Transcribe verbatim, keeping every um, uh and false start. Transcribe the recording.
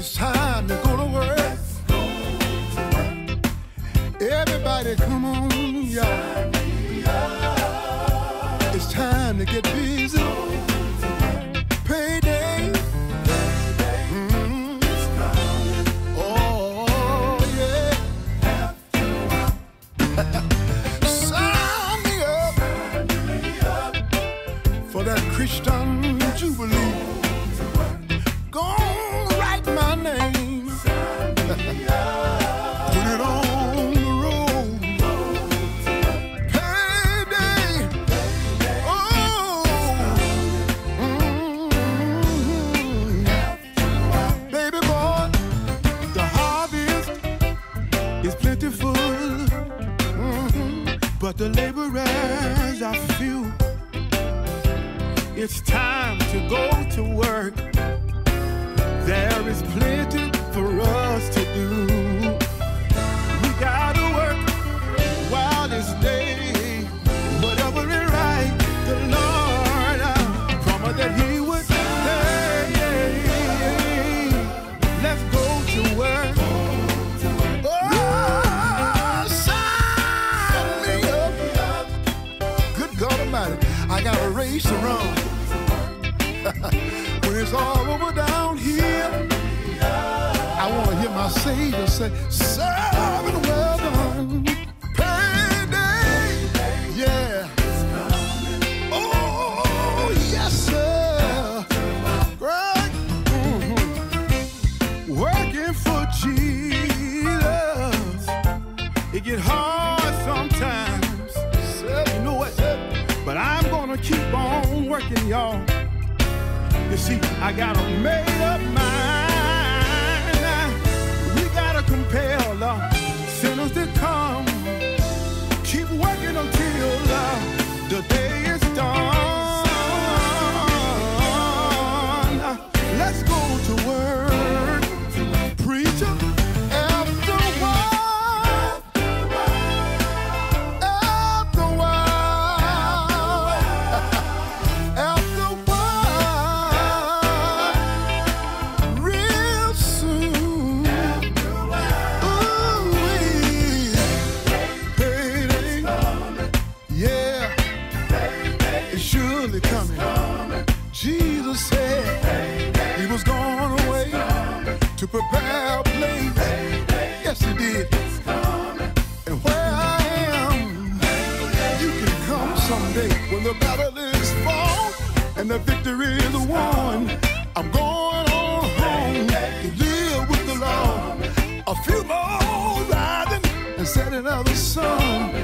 It's time to go to work. Everybody come on, y'all. It's time to get busy. Payday. Mm. Oh, yeah. Sign me up for that Christian Jubilee. Gonna write my name. Put it on the road. Payday. Oh. Mm-hmm. Baby boy, the harvest is plentiful, mm-hmm. but the laborers are few. It's time to go to work. There is plenty for us to do. We gotta work while it's day. Whatever is right, the Lord uh, promised that He would say. Let's go to work. Oh, sign me up. Good God Almighty, I got a race to run. When it's all over down here, I want to hear my Savior say, servant well done. Payday, yeah. Oh, yes, sir. Right? Mm-hmm. Working for Jesus, it get hard sometimes. You know what? But I'm going to keep on working, y'all. You see, I got a made up mind. We gotta compel uh, sinners to come. Keep working until uh, the day is done. Uh, let's go to work, preacher. After a while, after a while, after a while. Real soon, ooh, payday, yeah, it's surely coming. Jesus said He was gone away to prepare a place. Yes, He did. And where I am, you can come someday when the battle is fought and the victory is won. I'm going on home to live with the Lord. A few more riding and setting out the sun.